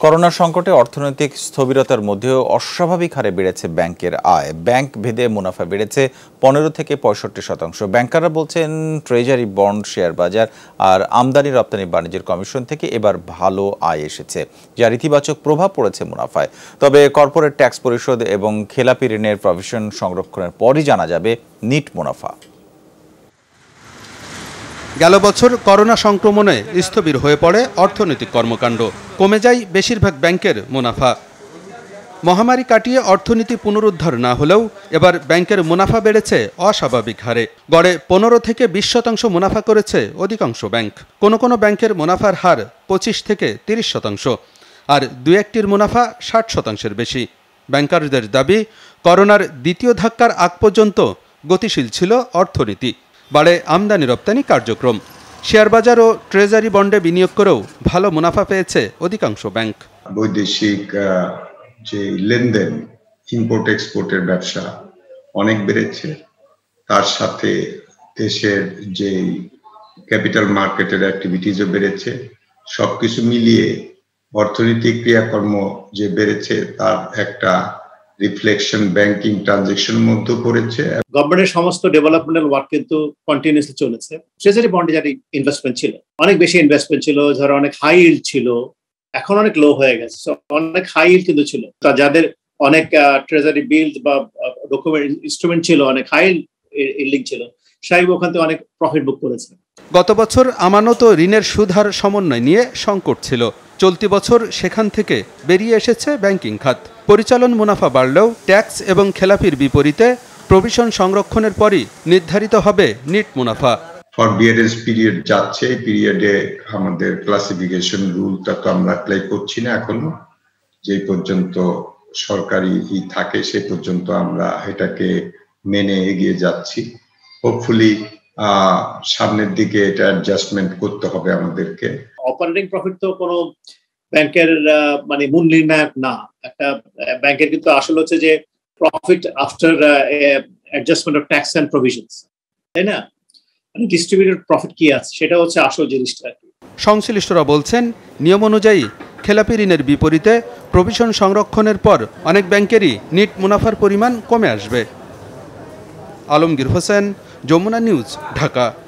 Corona সংকটে অর্থনৈতিক স্থবিরতার মধ্যেও অস্বাভাবিক হারে বেড়েছে ব্যাংকের আয়। ব্যাংক ভেদে মুনাফা বেড়েছে 15 থেকে 65%। ব্যাংকাররা বলছেন ট্রেজারি বন্ড, শেয়ার বাজার আর আমদানি রপ্তানি বাণিজ্যের কমিশন থেকে এবার ভালো আয় এসেছে, যার ইতিবাচক প্রভাব পড়েছে মুনাফায়। তবে কর্পোরেট ট্যাক্স পরিশোধ এবং খেলাপি ঋণের প্রভিশন সংরক্ষণের পরই জানা যাবে নিট মুনাফা। গেল বছর করোনা সংক্রমণে স্থবির হয়ে পড়ে অর্থনৈতিক কর্মকাণ্ড, কমে যায় বেশিরভাগ ব্যাংকের মুনাফা। মহামারী কাটিয়ে অর্থনীতি পুনরুদ্ধার না হলেও এবার ব্যাংকের মুনাফা বেড়েছে অস্বাভাবিক হারে। গড়ে 15 থেকে 20% মুনাফা করেছে অধিকাংশ ব্যাংক। কোনো ব্যাংকের মুনাফার হার 25 থেকে 30%, আর দু একটির মুনাফা 60%-এর বেশি। ব্যাংকারদের দাবি, করোনার দ্বিতীয় ধাক্কার আগ পর্যন্ত গতিশীল ছিল অর্থনীতি, বাড়ে আমদানি রপ্তানি কার্যক্রম। শেয়ার বাজার ও ট্রেজারি বন্ডে বিনিয়োগ করেও ভালো মুনাফা পেয়েছে অধিকাংশ ব্যাংক। বৈদেশিক যে লেনদেন, ইম্পোর্ট এক্সপোর্টের ব্যবসা অনেক বেড়েছে, তার সাথে দেশের যে ক্যাপিটাল মার্কেটের অ্যাক্টিভিটিসও বেড়েছে। সবকিছু মিলিয়ে অর্থনৈতিক ক্রিয়াকর্ম যে বেড়েছে তার একটা রিফ্লেকশন ব্যাংকিং ট্রানজাকশনের মধ্যে পড়েছে। গভর্নমেন্টের সমস্ত ডেভেলপমেন্টাল ওয়ার্ক কিন্তু কন্টিনিউসলি চলেছে। ট্রেজারি বন্ডে যারা ইনভেস্টমেন্ট ছিল, অনেক বেশি ইনভেস্টমেন্ট ছিল, ধরো অনেক হাই ইল্ড ছিল, এখন অনেক লো হয়ে গেছে। অনেক হাই ইল্ড কিন্তু ছিল, যাদের অনেক ট্রেজারি বিলস বা ডকুমেন্ট ইনস্ট্রুমেন্ট ছিল, অনেক হাই ইল্ডিং ছিল, সেই ওখান থেকে অনেক প্রফিট বুক করেছে। গত বছর আমানত ও ঋণের সুদহার সমন্বয় নিয়ে সংকট ছিল। চলতি বছর সেখান থেকে বেরিয়ে এসেছে ব্যাংকিং খাত। পরিচালন মুনাফা বাড়লেও ট্যাক্স এবং খেলাপির বিপরীতে প্রভিশন সংরক্ষণের পরই নির্ধারিত হবে নিট মুনাফা। ফরবিয়ারেন্স পিরিয়ড যাচ্ছে, এই পিরিয়ডে আমাদের ক্লাসিফিকেশন রুলটা তো আমরা অ্যাপ্লাই করছি না এখনো। যে পর্যন্ত সরকারি থাকে সে পর্যন্ত আমরা এটাকে মেনে এগিয়ে যাচ্ছি। হোপফুলি সামনের দিকে এটা অ্যাডজাস্টমেন্ট করতে হবে আমাদেরকে। অপারেটিং প্রফিট তো কোনো ব্যাংকের মানে মূল নির্ণায়ক না। একটা ব্যাংকের কিন্তু আসলে হচ্ছে যে profit after adjustment of tax and provisions, তাই না? মানে ডিস্ট্রিবিউটেড প্রফিট কি আছে সেটা হচ্ছে আসল জিনিসটা। সংশ্লিষ্টরা বলছেন, নিয়ম অনুযায়ী খেলাপি ঋণের বিপরীতে প্রভিশন সংরক্ষণের পর অনেক ব্যাংকেরই নিট মুনাফার পরিমাণ কমে আসবে। আলমগীর হোসেন, যমুনা নিউজ, ঢাকা।